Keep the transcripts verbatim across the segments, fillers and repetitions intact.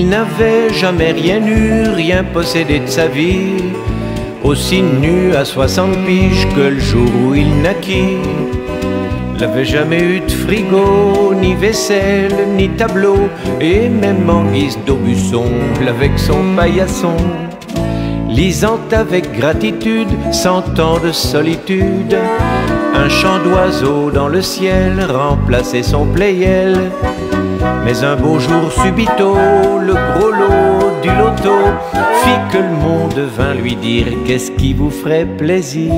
Il n'avait jamais rien eu, rien possédé de sa vie, aussi nu à soixante piges que le jour où il naquit. N'avait jamais eu de frigo, ni vaisselle, ni tableau, et même en guise d'Aubusson, avec son paillasson. Lisant avec gratitude, cent ans de solitude, un chant d'oiseau dans le ciel remplaçait son playel. Mais un beau jour subito, le gros lot du loto fit que le monde vint lui dire: qu'est-ce qui vous ferait plaisir?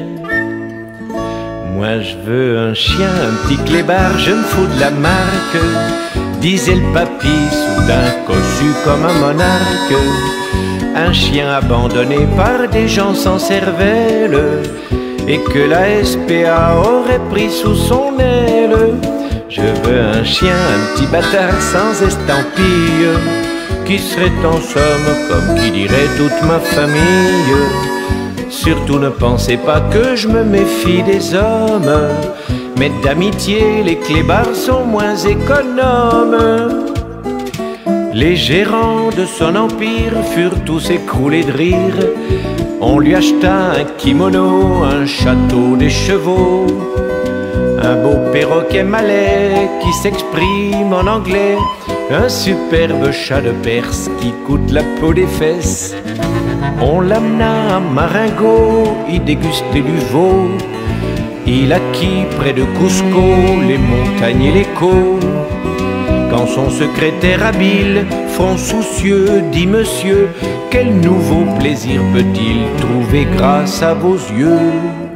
Moi je veux un chien, un petit clébard, je me fous de la marque, disait le papy, soudain cossu comme un monarque. Un chien abandonné par des gens sans cervelle, et que la S P A aurait pris sous son aile. Je veux un chien, un petit bâtard sans estampille, qui serait en somme, comme qui dirait, toute ma famille. Surtout ne pensez pas que je me méfie des hommes, mais d'amitié les clébards sont moins économes. Les gérants de son empire furent tous écroulés de rire. On lui acheta un kimono, un château, des chevaux, un beau perroquet malais qui s'exprime en anglais, un superbe chat de Perse qui coûte la peau des fesses. On l'amena à Marengo, y déguster du veau. Il acquit près de Cusco les montagnes et l'écho. Quand son secrétaire habile, front soucieux, dit: monsieur, quel nouveau plaisir peut-il trouver grâce à vos yeux?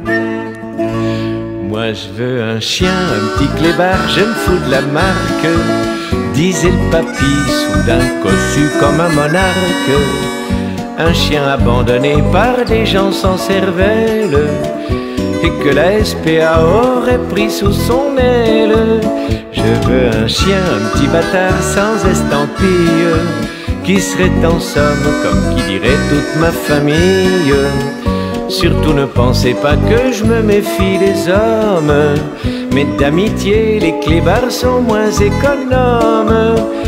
Moi je veux un chien, un petit clébard, je me fous de la marque, disait le papy, soudain cossu comme un monarque. Un chien abandonné par des gens sans cervelle, et que la S P A aurait pris sous son aile. Je veux un chien, un petit bâtard sans estampille, qui serait en somme, comme qui dirait, toute ma famille. Surtout ne pensez pas que je me méfie des hommes, mais d'amitié les clébards sont moins économes.